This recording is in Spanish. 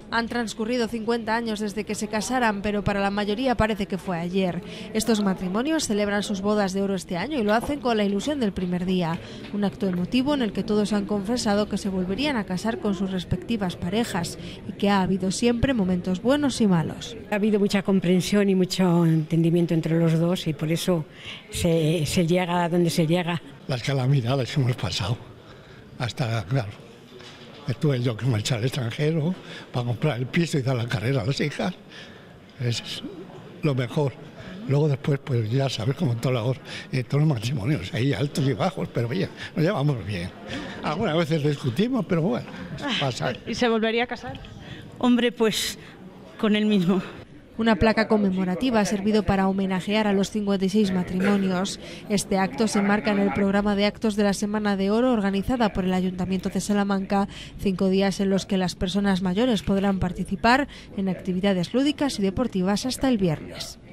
Han transcurrido 50 años desde que se casaran, pero para la mayoría parece que fue ayer. Estos matrimonios celebran sus bodas de oro este año y lo hacen con la ilusión del primer día. Un acto emotivo en el que todos han confesado que se volverían a casar con sus respectivas parejas y que ha habido siempre momentos buenos y malos. Ha habido mucha comprensión y mucho entendimiento entre los dos y por eso se llega a donde se llega. Las calamidades que hemos pasado, hasta, claro, tuve yo que marchar al extranjero para comprar el piso y dar la carrera a las hijas, es lo mejor. Luego después, pues ya sabes cómo todos los matrimonios, hay altos y bajos, pero bien, nos llevamos bien. Algunas veces discutimos, pero bueno, pasa. ¿Y se volvería a casar? Hombre, pues con él mismo. Una placa conmemorativa ha servido para homenajear a los 56 matrimonios. Este acto se enmarca en el programa de actos de la Semana de Oro organizada por el Ayuntamiento de Salamanca, 5 días en los que las personas mayores podrán participar en actividades lúdicas y deportivas hasta el viernes.